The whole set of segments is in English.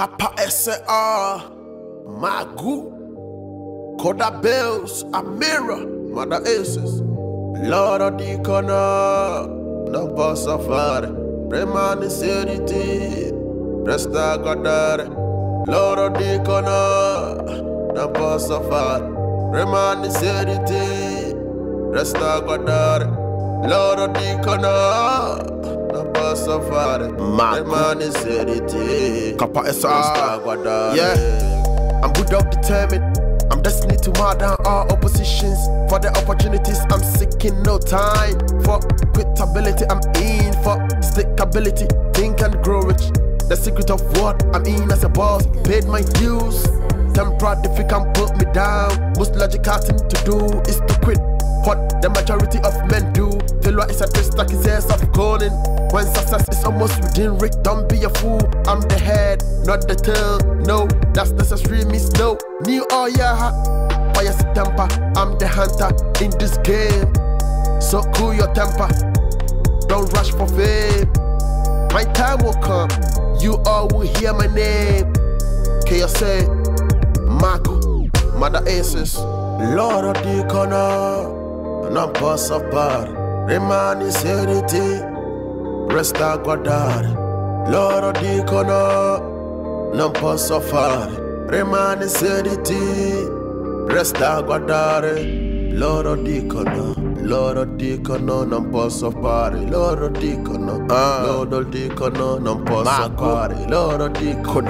Kappa SR, Magu, Koda Bells, Amira, Mother Aces, Lord of Deacona, no boss of fire, Remani Serity, Resta Godare, Lord of Deacona, no boss of fire, Remani Serity, Resta Godare, Lord of Deacona. Man is it, Kappa SR. Yeah, I'm good up determined. I'm destined to murder all oppositions. For the opportunities, I'm seeking no time. For quitability, I'm in. For stickability, think and grow rich. The secret of what I'm in as a boss. Paid my dues. Temperate if you can put me down. Most logical thing to do is to quit. What the majority of men do. Failure is a twist like his ass of calling. When success is almost within reach, don't be a fool. I'm the head, not the tail. No, that's necessary means no. New all year hot, fire temper. I'm the hunter in this game. So cool your temper. Don't rush for fame. My time will come. You all will hear my name. KSA, Marco, Mother Aces, Lord of Deacona. Non posso fare, rimani seriti, resta a guardare. Loro dicono, non posso fare, rimani seriti, resta a guardare. Loro dicono, non posso fare. Loro dicono, non posso fare. Loro dicono,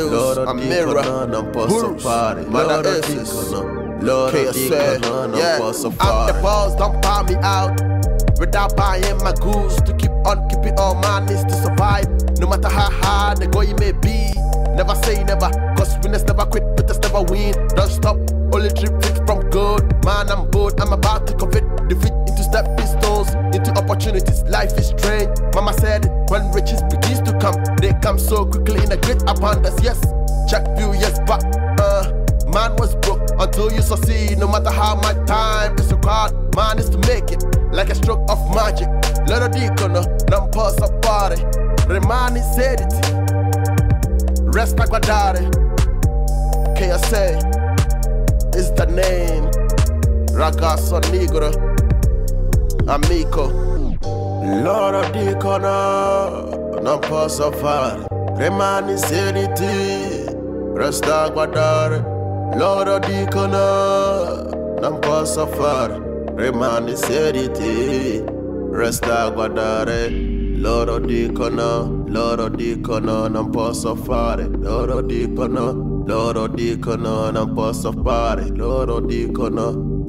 non posso fare. Loro dicono. Lord KSA, yeah, I'm the boss, don't buy me out without buying my goods. To keep on keeping all my needs to survive. No matter how hard the going may be. Never say never, cause winners never quit, betters never win. Don't stop, only drip from good. Man, I'm bored, I'm about to convert defeat into stepping stones, into opportunities. Life is strange, mama said it. When riches begins to come, they come so quickly in a great abundance. Yes, check few years back, man was broke until you succeed. No matter how much time is required, man is to make it like a stroke of magic. Loro dicono, non posso fare, rimani sediti, resta a guardare. KSA is the name, ragazzo negro, amico. Loro dicono, non posso fare, rimani sediti, resta a guardare. Loro dicono, non posso fare, rimani seriti, resta a guardare. Loro dicono, non posso fare. Loro dicono, non posso fare. Loro dicono,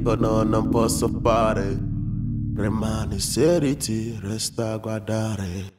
non posso fare. Rimani seriti, resta a guardare.